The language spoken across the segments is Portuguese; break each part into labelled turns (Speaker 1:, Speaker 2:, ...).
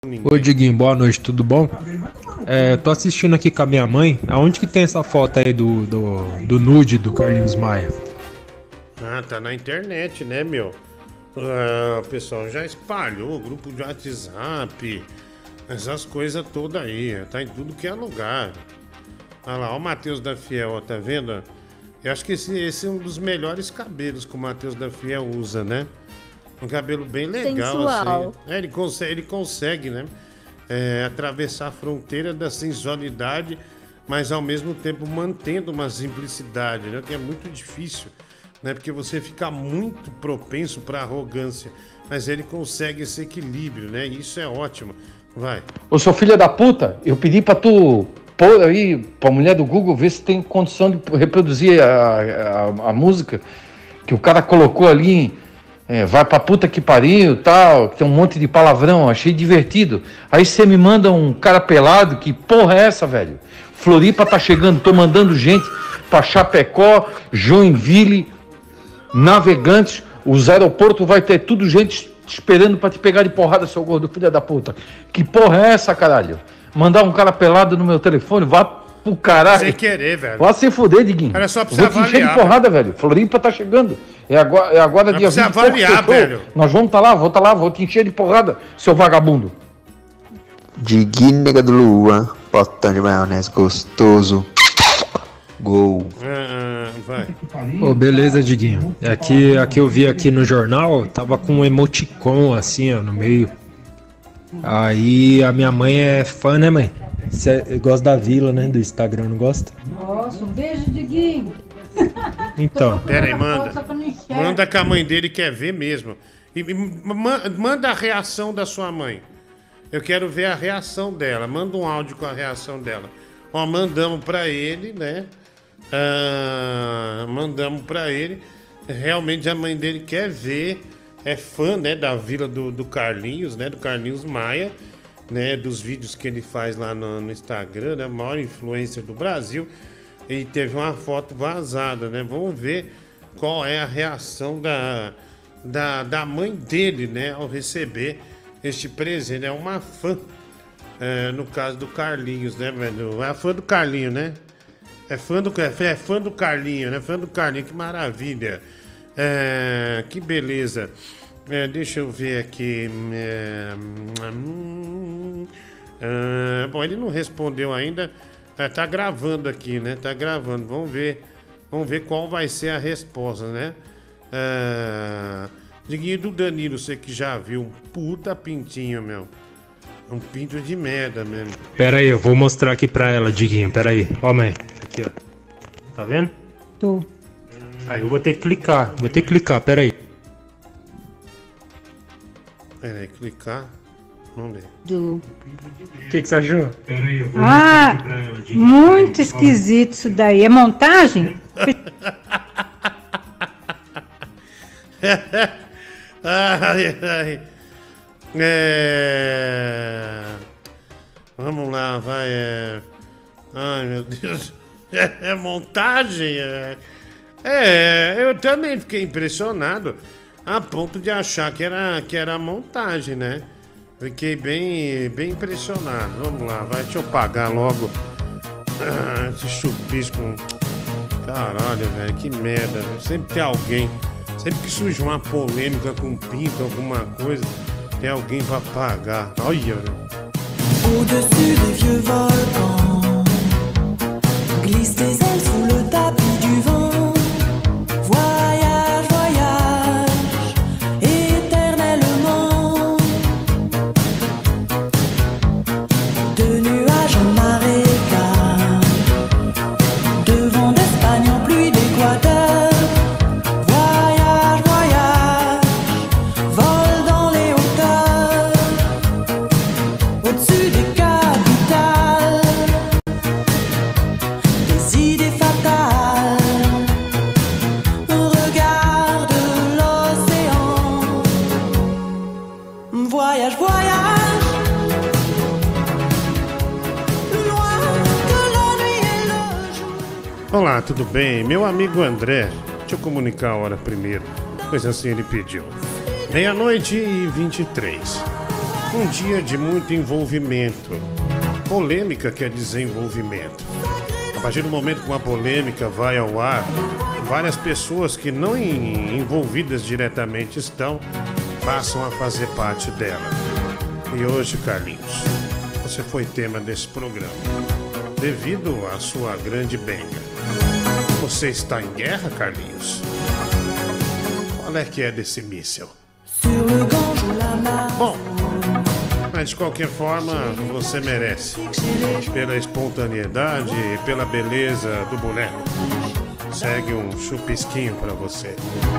Speaker 1: Ô Diguinho, boa noite, tudo bom? Tô assistindo aqui com a minha mãe. Aonde que tem essa foto aí do nude do Carlinhos Maia?
Speaker 2: Ah, tá na internet, né, meu? Ah, o pessoal já espalhou, grupo de WhatsApp, essas coisas todas aí. Tá em tudo que é lugar. Olha lá, ó o Matheus da Fiel, ó, tá vendo? Eu acho que esse é um dos melhores cabelos que o Matheus da Fiel usa, né? Um cabelo bem legal,
Speaker 3: Sensual.
Speaker 2: assim. Ele consegue, né? Atravessar a fronteira da sensualidade, mas ao mesmo tempo mantendo uma simplicidade, né? Que é muito difícil, né? Porque você fica muito propenso para arrogância, mas ele consegue esse equilíbrio, né? E isso é ótimo. Vai.
Speaker 4: Ô, seu filho da puta, eu pedi pra tu pôr aí, pra mulher do Google, ver se tem condição de reproduzir a música que o cara colocou ali, vai pra puta que pariu, tal, tem um monte de palavrão, achei divertido. Aí você me manda um cara pelado, que porra é essa, velho? Floripa tá chegando, tô mandando gente pra Chapecó, Joinville, Navegantes, os aeroportos vai ter tudo gente esperando pra te pegar de porrada, seu gordo, filha da puta. Que porra é essa, caralho? Mandar um cara pelado no meu telefone, vá pro caralho.
Speaker 2: Sem querer, velho.
Speaker 4: Vá se fuder, Diguinho.
Speaker 2: Era só pra
Speaker 4: Vou
Speaker 2: você
Speaker 4: te encher de
Speaker 2: avaliar,
Speaker 4: porrada, velho. Floripa tá chegando. É agora
Speaker 2: Mas
Speaker 4: dia
Speaker 2: pra você
Speaker 4: 20 e pouco,
Speaker 2: avaliar,
Speaker 4: fechou.
Speaker 2: velho.
Speaker 4: Nós vamos tá lá, vou te encher de porrada, seu vagabundo.
Speaker 5: Diguinho, nega do Lua, potão de maionese gostoso. Gol.
Speaker 2: Vai.
Speaker 1: Ô, beleza, Diguinho. Aqui eu vi aqui no jornal, tava com um emoticon assim, ó, no meio. Aí a minha mãe é fã, né, mãe? Você gosta da Vila, né? Do Instagram, não gosta?
Speaker 6: Nossa, um beijo, Diguinho.
Speaker 1: Então.
Speaker 2: Pera aí, manda. Manda que a mãe dele quer ver mesmo. Manda a reação da sua mãe. Eu quero ver a reação dela. Manda um áudio com a reação dela. Ó, mandamos pra ele, né? Mandamos pra ele. Realmente a mãe dele quer ver. É fã, né, da Vila do Carlinhos, né? Do Carlinhos Maia, né? Dos vídeos que ele faz lá no Instagram, né? O maior influencer do Brasil. E teve uma foto vazada, né? Vamos ver qual é a reação da mãe dele, né? Ao receber este presente. É uma fã, no caso do Carlinhos, né, velho? É fã do Carlinho, né? É fã do Carlinho, né? Fã do Carlinho, que maravilha. Que beleza. Deixa eu ver aqui. Bom, ele não respondeu ainda. Tá gravando aqui, né? Tá gravando. Vamos ver qual vai ser a resposta, né? Diguinho do Danilo, você que já viu. Um puta pintinho, meu. Um pinto de merda mesmo.
Speaker 1: Pera aí, eu vou mostrar aqui pra ela, Diguinho. Pera aí. Ó, mãe. Aqui, ó. Tá vendo?
Speaker 6: Tô.
Speaker 1: Aí eu vou ter que clicar. Pera aí.
Speaker 2: Pera aí, clicar. Vamos ver.
Speaker 6: Do...
Speaker 1: O que você achou? Pera aí, eu vou
Speaker 6: Ah, muito esquisito isso daí. É montagem?
Speaker 2: Ai. Vamos lá, vai. Ai, meu Deus. É montagem? Eu também fiquei impressionado a ponto de achar que era montagem, né? Fiquei bem impressionado. Vamos lá, vai. Deixa eu pagar logo. Esse chupisco. Caralho, velho, que merda. Véio. Sempre tem alguém. Sempre que surge uma polêmica com pinto, alguma coisa, tem alguém pra pagar. Olha, velho.
Speaker 7: Au-dessus des vieux volcans, glisse tes ailes sous le tapis du vent. Voyage, voyage, éternellement. De nuages en marécage, de vent d'Espagne en pluie d'Équateur. Voyage, voyage, vole dans les hauteurs. Au-dessus des capitales, des idées fatales. Regarde l'océan. Voyage, voyage, loin que la nuit et le jour.
Speaker 2: Olá, tudo bem? Meu amigo André, deixa eu comunicar a hora primeiro, pois assim ele pediu. 00:23. Um dia de muito envolvimento. Polêmica quer dizer envolvimento. A partir do momento que uma polêmica vai ao ar, várias pessoas que não envolvidas diretamente estão, passam a fazer parte dela. E hoje, Carlinhos, você foi tema desse programa, devido à sua grande benga. Você está em guerra, Carlinhos? Qual é que é desse míssil? Bom, mas de qualquer forma, você merece. Pela espontaneidade e pela beleza do boneco. Segue um chupisquinho pra você.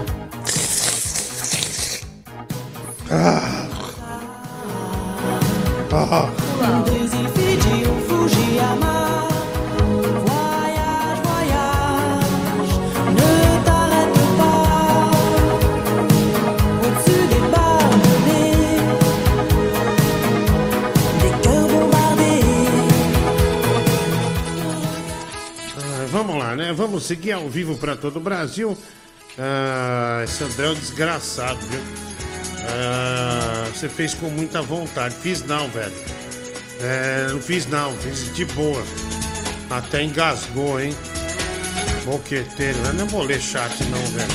Speaker 2: Vamos lá, né? Vamos seguir ao vivo para todo o Brasil. Esse André é um desgraçado, viu? Você fez com muita vontade. Fiz não, velho. Não fiz não, fiz de boa. Até engasgou, hein? Boqueteiro, eu não vou ler chat não, velho.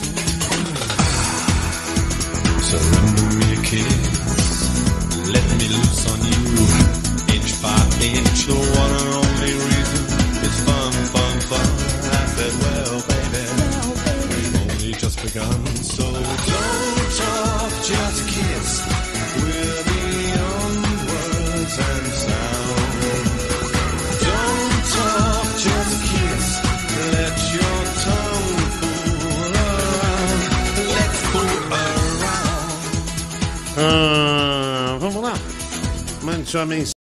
Speaker 3: Surrender me a kiss, let me loose on you, inch by inch, the one and only reason is fun, fun, fun. I said, well, baby, we've only just begun, so don't talk, just kiss, we're beyond words and sound. Don't talk, just kiss, let your tongue fool around, let's fool around.
Speaker 2: Vamos lá. Mande sua mensagem.